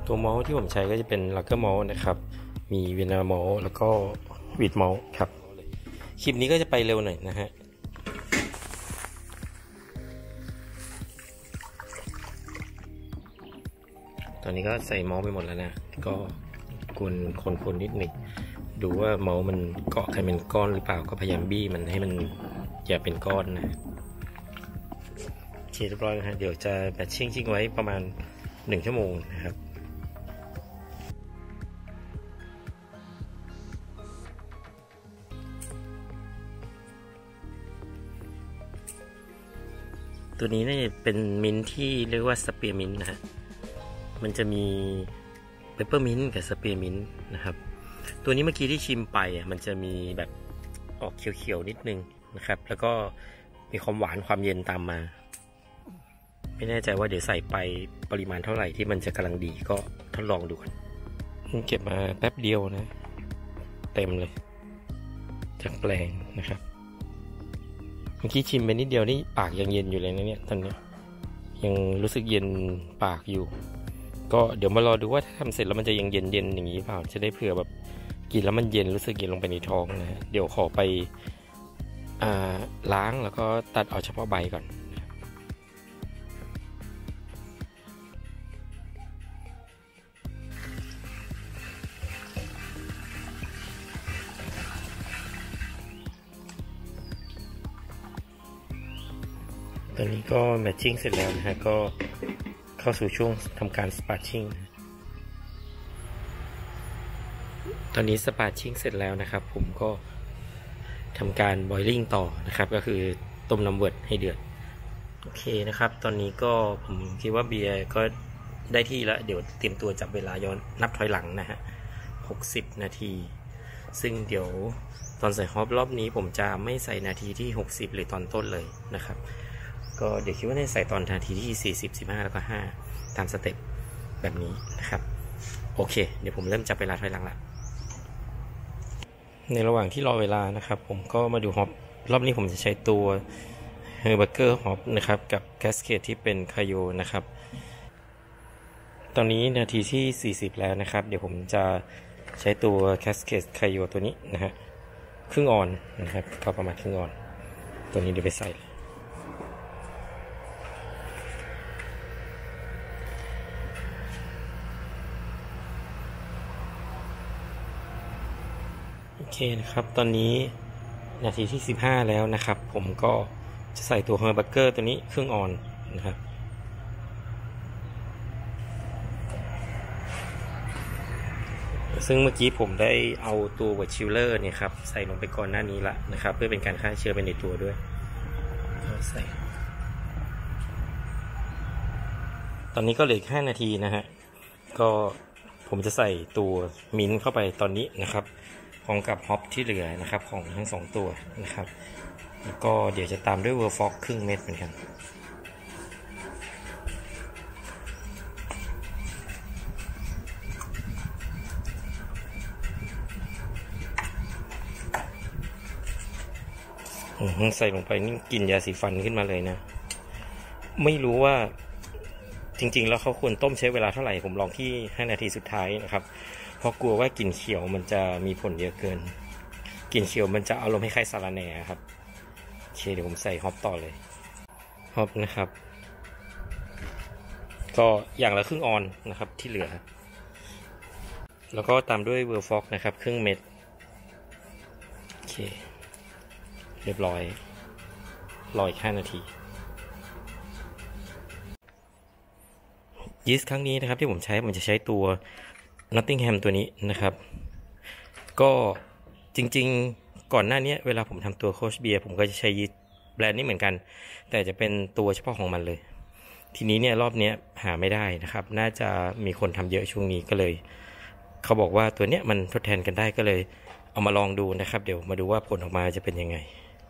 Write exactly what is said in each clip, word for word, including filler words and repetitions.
ตัวมอลที่ผมใช้ก็จะเป็นลักเกอร์มอลนะครับมีเวียนนามอลแล้วก็วีดมอลครับคลิปนี้ก็จะไปเร็วหน่อยนะฮะตอนนี้ก็ใส่มอลไปหมดแล้วนะก็กวนคนๆนิดหนึ่งดูว่ามอลมันเกาะกันเป็นก้อนหรือเปล่าก็พยายามบี้มันให้มันอย่าเป็นก้อนนะเรียบร้อยนะฮะเดี๋ยวจะแบตชิ่งชิ่งไว้ประมาณหนึ่งชั่วโมงนะครับตัวนี้เนี่ยเป็นมิ้นที่เรียกว่าสเปียร์มิ้นนะฮะมันจะมีเปปเปอร์มิ้นกับสเปียร์มิ้นนะครับตัวนี้เมื่อกี้ที่ชิมไปอ่ะมันจะมีแบบออกเขียวๆนิดนึงนะครับแล้วก็มีความหวานความเย็นตามมาไม่แน่ใจว่าเดี๋ยวใส่ไปปริมาณเท่าไหร่ที่มันจะกำลังดีก็ทดลองดูกันเก็บมาแป๊บเดียวนะเต็มเลยจากแปลงนะครับเมื่อกี้ชิมไปนิดเดียวนี่ปากยังเย็นอยู่เลยนะเนี่ยตอนนี้ยังรู้สึกเย็นปากอยู่ก็เดี๋ยวมารอดูว่าถ้าทำเสร็จแล้วมันจะยังเย็นเย็นอย่างนี้เปล่าจะได้เผื่อแบบกินแล้วมันเย็นรู้สึกเย็นลงไปในท้องนะฮะเดี๋ยวขอไปอ่าล้างแล้วก็ตัดเอาเฉพาะใบก่อนตอนนี้ก็แมทชิ่งเสร็จแล้วนะฮะก็เข้าสู่ช่วงทำการสปาร์ชิ่งตอนนี้สปาร์ชิ่งเสร็จแล้วนะครับผมก็ทำการบอยลิ่งต่อนะครับก็คือต้มน้ำเวิร์ดให้เดือดโอเคนะครับตอนนี้ก็ผมคิดว่าเบียร์ก็ได้ที่แล้วเดี๋ยวเตรียมตัวจับเวลาย้อนนับถอยหลังนะฮะหกสิบนาทีซึ่งเดี๋ยวตอนใส่ฮอปรอบนี้ผมจะไม่ใส่นาทีที่หกสิบหรือตอนต้นเลยนะครับก็เดี๋ยวคิดว่าจะใส่ตอนนาทีที่สี่สิบ สิบห้าแล้วก็ห้าตามสเต็ปแบบนี้นะครับโอเคเดี๋ยวผมเริ่มจับเวลาถอยหลังละในระหว่างที่รอเวลานะครับผมก็มาดูฮอปรอบนี้ผมจะใช้ตัวเฮอร์เบอร์เกอร์ฮอปนะครับกับแคสเคดที่เป็นคาโยนะครับตอนนี้นาทีที่สี่สิบแล้วนะครับเดี๋ยวผมจะใช้ตัวแคสเคดคาโยตัวนี้นะฮะครึ่งออนนะครับก็ประมาณครึ่งออนตัวนี้เดี๋ยวไปใส่โอเคนะครับตอนนี้นาทีที่สิบห้าแล้วนะครับผมก็จะใส่ตัวเฮอร์เบอร์เกอร์ตัวนี้ครึ่งออนนะครับซึ่งเมื่อกี้ผมได้เอาตัวเวอร์ชิลเลอร์เนี่ยครับใส่ลงไปก่อนหน้านี้ละนะครับเพื่อเป็นการฆ่าเชื้อไปในตัวด้วยใส่ตอนนี้ก็เหลือห้านาทีนะฮะก็ผมจะใส่ตัวมิ้นเข้าไปตอนนี้นะครับพร้อมกับฮอปที่เหลือนะครับของทั้งสองตัวนะครับแล้วก็เดี๋ยวจะตามด้วยเวอร์ฟ็อกครึ่งเม็ดเหมือนกันใส่ลงไปนี่กลิ่นยาสีฟันขึ้นมาเลยนะไม่รู้ว่าจริงๆแล้วเขาควรต้มใช้เวลาเท่าไหร่ผมลองที่ห้านาทีสุดท้ายนะครับเพราะกลัวว่ากลิ่นเขียวมันจะมีผลเยอะเกินกลิ่นเขียวมันจะอารมณ์คล้ายๆสาลาแหน่ครับโอเคเดี๋ยวผมใส่ฮอปต่อเลยฮอปนะครับก็อย่างละครึ่งออนนะครับที่เหลือแล้วก็ตามด้วยเวอร์ฟ็อกนะครับครึ่งเม็ดโอเคเรียบร้อยรออีกห้านาทียีสต์ครั้งนี้นะครับที่ผมใช้ผมจะใช้ตัว Nottingham ตัวนี้นะครับก็จริงๆก่อนหน้านี้เวลาผมทำตัวโคชเบียร์ผมก็จะใช้ยีสต์แบรนด์นี้เหมือนกันแต่จะเป็นตัวเฉพาะของมันเลยทีนี้เนี่ยรอบนี้หาไม่ได้นะครับน่าจะมีคนทำเยอะช่วงนี้ก็เลยเขาบอกว่าตัวเนี้ยมันทดแทนกันได้ก็เลยเอามาลองดูนะครับเดี๋ยวมาดูว่าผลออกมาจะเป็นยังไง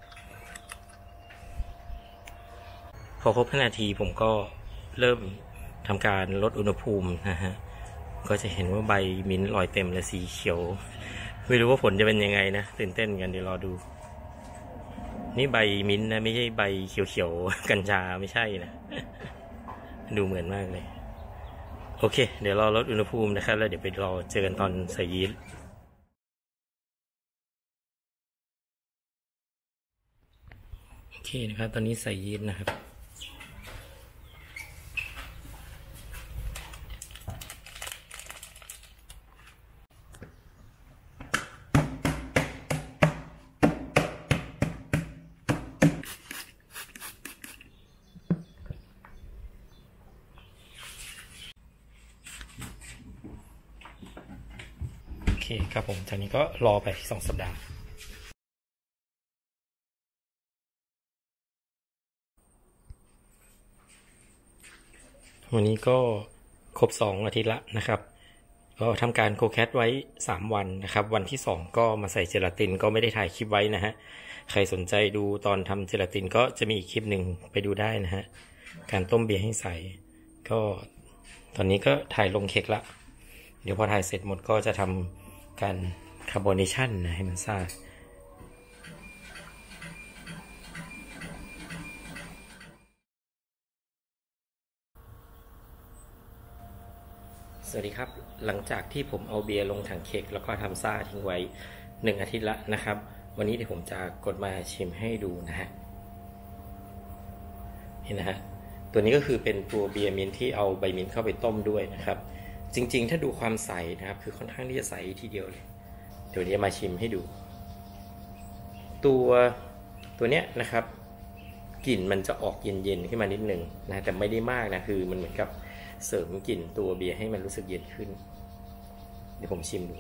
พอครบห้านาทีผมก็เริ่มทำการลดอุณหภูมินะฮะก็จะเห็นว่าใบมิ้นท์ลอยเต็มและสีเขียวไม่รู้ว่าผลจะเป็นยังไงนะตื่นเต้นกันเดี๋ยวรอดูนี่ใบมิ้นท์นะไม่ใช่ใบเขียวๆกัญชาไม่ใช่นะดูเหมือนมากเลยโอเคเดี๋ยวรอลดอุณหภูมินะครับแล้วเดี๋ยวไปรอเจอกันตอนใส่ยีสต์โอเคนะครับตอนนี้ใส่ยีสต์นะครับโอเคครับผมจากนี้ก็รอไปสองสัปดาห์วันนี้ก็ครบสองอาทิตย์ละนะครับก็ทำการโคแคทไว้สามวันนะครับวันที่สองก็มาใส่เจลาตินก็ไม่ได้ถ่ายคลิปไว้นะฮะใครสนใจดูตอนทำเจลาตินก็จะมีอีกคลิปหนึ่งไปดูได้นะฮะการต้มเบียร์ให้ใส่ก็ตอนนี้ก็ถ่ายลงเค้กละเดี๋ยวพอถ่ายเสร็จหมดก็จะทำการคาร์บอเนชันนะให้มันซ่าสวัสดีครับหลังจากที่ผมเอาเบียร์ลงถังเค้กแล้วก็ทำซ่าทิ้งไว้หนึ่งอาทิตย์ละนะครับวันนี้เดี๋ยวผมจะกดมาชิมให้ดูนะฮะนี่นะฮะตัวนี้ก็คือเป็นตัวเบียร์มิ้นที่เอาใบมิ้นเข้าไปต้มด้วยนะครับจริงๆถ้าดูความใสนะครับคือค่อนข้างที่จะใสทีเดียวเลยเดี๋ยวนี้มาชิมให้ดูตัวตัวเนี้ยนะครับกลิ่นมันจะออกเย็นๆขึ้นมานิดนึงนะแต่ไม่ได้มากนะคือมันเหมือนกับเสริมกลิ่นตัวเบียร์ให้มันรู้สึกเย็นขึ้นเดี๋ยวผมชิมดู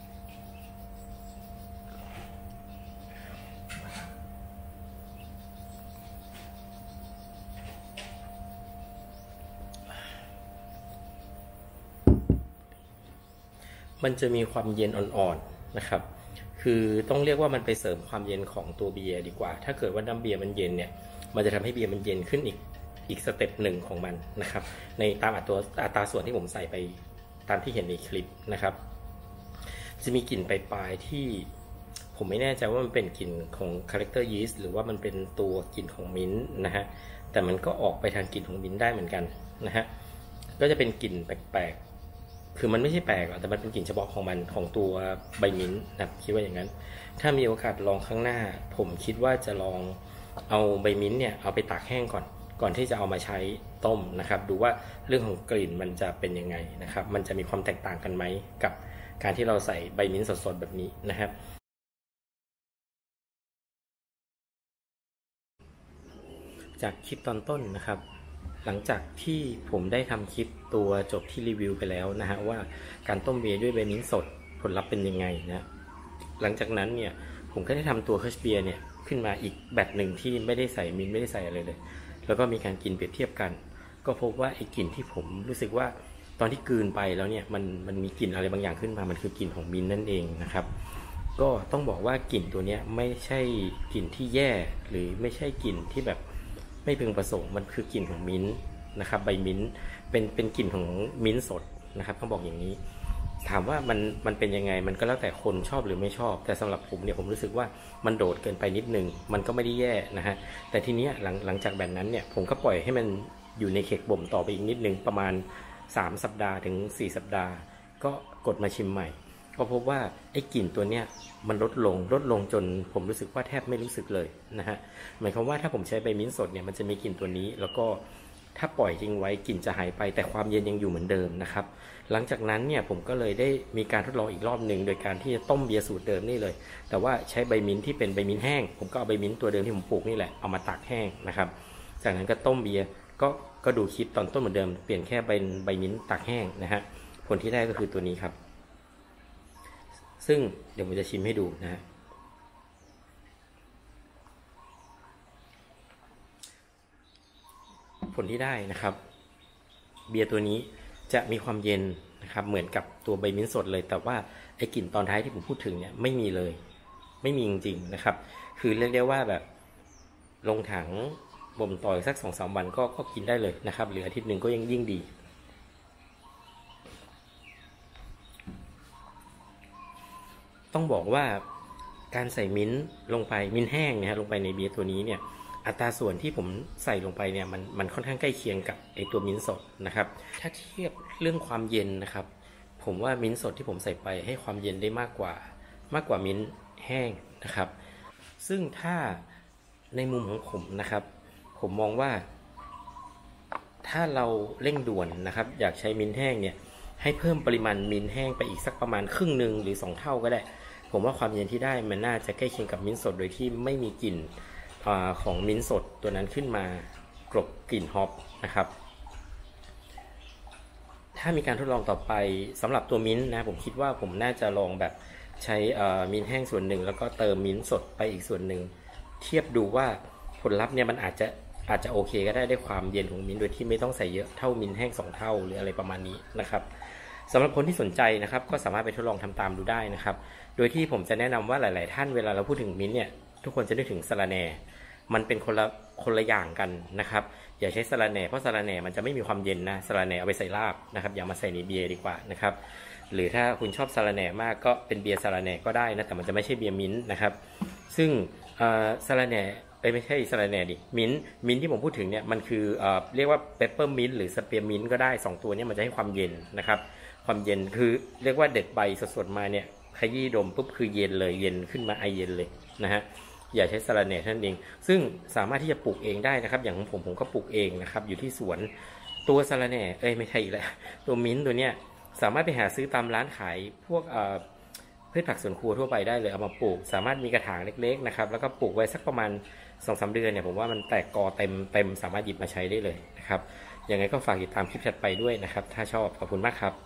มันจะมีความเย็นอ่อนๆนะครับคือต้องเรียกว่ามันไปเสริมความเย็นของตัวเบียร์ดีกว่าถ้าเกิดว่าน้ำเบียร์มันเย็นเนี่ยมันจะทำให้เบียร์มันเย็นขึ้นอีกอีกสเต็ปหนึ่งของมันนะครับในตามอัตราอัตราส่วนที่ผมใส่ไปตามที่เห็นในคลิปนะครับจะมีกลิ่นปลายๆที่ผมไม่แน่ใจว่ามันเป็นกลิ่นของคาแรคเตอร์ยีสต์หรือว่ามันเป็นตัวกลิ่นของมิ้นท์นะฮะแต่มันก็ออกไปทางกลิ่นของมิ้นท์ได้เหมือนกันนะฮะก็จะเป็นกลิ่นแปลกๆคือมันไม่ใช่แปลกหรอกแต่มันเป็นกลิ่นเฉพาะของมันของตัวใบมิ้นท์นะคิดว่าอย่างนั้นถ้ามีโอกาสลองข้างหน้าผมคิดว่าจะลองเอาใบมิ้นท์เนี่ยเอาไปตากแห้งก่อนก่อนที่จะเอามาใช้ต้มนะครับดูว่าเรื่องของกลิ่นมันจะเป็นยังไงนะครับมันจะมีความแตกต่างกันไหมกับการที่เราใส่ใบมิ้นท์สดๆแบบนี้นะครับจากคลิปตอนต้นนะครับหลังจากที่ผมได้ทำคลิปตัวจบที่รีวิวไปแล้วนะฮะว่าการต้มเบียร์ด้วยใบมิ้นท์สดผลลัพธ์เป็นยังไงนะหลังจากนั้นเนี่ยผมก็ได้ทำตัวเคิร์ชเบียร์เนี่ยขึ้นมาอีกแบบหนึ่งที่ไม่ได้ใส่มิ้นท์ไม่ได้ใส่อะไรเลยแล้วก็มีการกินเปรียบเทียบกันก็พบว่าไอ้กลิ่นที่ผมรู้สึกว่าตอนที่กลืนไปแล้วเนี่ยมันมันมีกลิ่นอะไรบางอย่างขึ้นมามันคือกลิ่นของมิ้นท์นั่นเองนะครับก็ต้องบอกว่ากลิ่นตัวนี้ไม่ใช่กลิ่นที่แย่หรือไม่ใช่กลิ่นที่แบบไม่พึงประสงค์มันคือกลิ่นของมิ้นท์นะครับใบมิ้นท์เป็นเป็นกลิ่นของมิ้นท์สดนะครับต้องบอกอย่างนี้ถามว่ามันมันเป็นยังไงมันก็แล้วแต่คนชอบหรือไม่ชอบแต่สำหรับผมเนี่ยผมรู้สึกว่ามันโดดเกินไปนิดนึงมันก็ไม่ได้แย่นะฮะแต่ทีนี้หลังหลังจากแบบนั้นเนี่ยผมก็ปล่อยให้มันอยู่ในเค้กบ่มต่อไปอีกนิดนึงประมาณสามสัปดาห์ถึงสี่สัปดาห์ก็กดมาชิมใหม่ก็พบว่าไอ้กลิ่นตัวเนี้ยมันลดลงลดลงจนผมรู้สึกว่าแทบไม่รู้สึกเลยนะฮะหมายความว่าถ้าผมใช้ใบมิ้นท์สดเนี่ยมันจะมีกลิ่นตัวนี้แล้วก็ถ้าปล่อยทิ้งไว้กลิ่นจะหายไปแต่ความเย็นยังอยู่เหมือนเดิมนะครับหลังจากนั้นเนี่ยผมก็เลยได้มีการทดลองอีกรอบหนึ่งโดยการที่จะต้มเบียร์สูตรเดิมนี่เลยแต่ว่าใช้ใบมิ้นท์ที่เป็นใบมิ้นท์แห้งผมก็เอาใบมิ้นท์ตัวเดิมที่ผมปลูกนี่แหละเอามาตากแห้งนะครับจากนั้นก็ต้มเบียร์ก็ก็ดูคลิปตอนต้นเหมือนเดิมเปลี่ยนแค่เป็นใบมิ้นท์ตากแห้งนะฮะผลที่ได้ก็คือตัวนี้ครับซึ่งเดี๋ยวผมจะชิมให้ดูนะฮะผลที่ได้นะครับเบียร์ตัวนี้จะมีความเย็นนะครับเหมือนกับตัวใบมิ้นท์สดเลยแต่ว่าไอ้กลิ่นตอนท้ายที่ผมพูดถึงเนี่ยไม่มีเลยไม่มีจริงๆนะครับคือเรียกได้ว่าแบบลงถังบ่มต่อสักสองสามวันก็ก็กินได้เลยนะครับหรืออาทิตย์หนึ่งก็ยังยิ่งดีต้องบอกว่าการใส่มิ้นท์ลงไปมิ้นท์แห้งนะฮะลงไปในเบียร์ตัวนี้เนี่ยอัตราส่วนที่ผมใส่ลงไปเนี่ยมันมันค่อนข้างใกล้เคียงกับไอตัวมิ้นท์สดนะครับถ้าเทียบเรื่องความเย็นนะครับผมว่ามิ้นท์สดที่ผมใส่ไปให้ความเย็นได้มากกว่ามากกว่ามิ้นท์แห้งนะครับซึ่งถ้าในมุมของผมนะครับผมมองว่าถ้าเราเร่งด่วนนะครับอยากใช้มิ้นท์แห้งเนี่ยให้เพิ่มปริมาณมิ้นท์แห้งไปอีกสักประมาณครึ่งหนึ่งหรือสองเท่าก็ได้ผมว่าความเย็นที่ได้มันน่าจะใกล้เคียงกับมิ้นท์สดโดยที่ไม่มีกลิ่นของมิ้นท์สดตัวนั้นขึ้นมากลบกลิ่นฮอปนะครับถ้ามีการทดลองต่อไปสำหรับตัวมิ้นท์นะผมคิดว่าผมน่าจะลองแบบใช้มิ้นท์แห้งส่วนหนึ่งแล้วก็เติมมิ้นท์สดไปอีกส่วนหนึ่งเทียบดูว่าผลลัพธ์เนี่ยมันอาจจะอาจจะโอเคก็ได้ได้ความเย็นของมิ้นท์โดยที่ไม่ต้องใส่เยอะเท่ามิ้นท์แห้งสองเท่าหรืออะไรประมาณนี้นะครับสำหรับคนที่สนใจนะครับก็สามารถไปทดลองทำตามดูได้นะครับโดยที่ผมจะแนะนำว่าหลายๆท่านเวลาเราพูดถึงมิ้นท์เนี่ยทุกคนจะนึกถึงสะระแหน่มันเป็นคนละคนละอย่างกันนะครับอย่าใช้สะระแหน่เพราะสะระแหน่มันจะไม่มีความเย็นนะสะระแหน่เอาไปใส่ลาบนะครับอย่ามาใส่ในเบียร์ดีกว่านะครับหรือถ้าคุณชอบสะระแหน่มากก็เป็นเบียร์สะระแหน่ก็ได้นะแต่มันจะไม่ใช่เบียร์มิ้นท์นะครับซึ่งสะระแหน่เอ้ยไม่ใช่สะระแหน่ดิมิ้นท์มิ้นท์ที่ผมพูดถึงเนี่ยมันคือเอ่อเรียกว่าเปปเปอร์มิ้นท์หรือสเปียร์มิ้นท์ก็ได้สองตัวนี้มันจะให้ความเย็นนะครับความเย็นคือเรียกว่าเด็ดใบสดๆมาเนี่ยขยี้ดมปุ๊บคือเย็นเลยเย็นขึ้นมาไอเย็นเลยนะฮะอย่าใช้สะระแหน่ท่านเองซึ่งสามารถที่จะปลูกเองได้นะครับอย่างของผมผมก็ปลูกเองนะครับอยู่ที่สวนตัวสะระแหน่เอ้ยไม่ใช่อีกแล้วตัวมิ้นท์ตัวเนี้ยสามารถไปหาซื้อตามร้านขายพวกเอ่อพืชผักสวนครัวทั่วไปได้เลยเอามาปลูกสามารถมีกระถางเล็กๆนะครับแล้วก็ปลูกไว้สักประมาณ สองสาม เดือนเนี่ยผมว่ามันแตกกอเต็มเต็มสามารถหยิบมาใช้ได้เลยนะครับยังไงก็ฝากติดตามคลิปถัดไปด้วยนะครับถ้าชอบขอบคุณมากครับ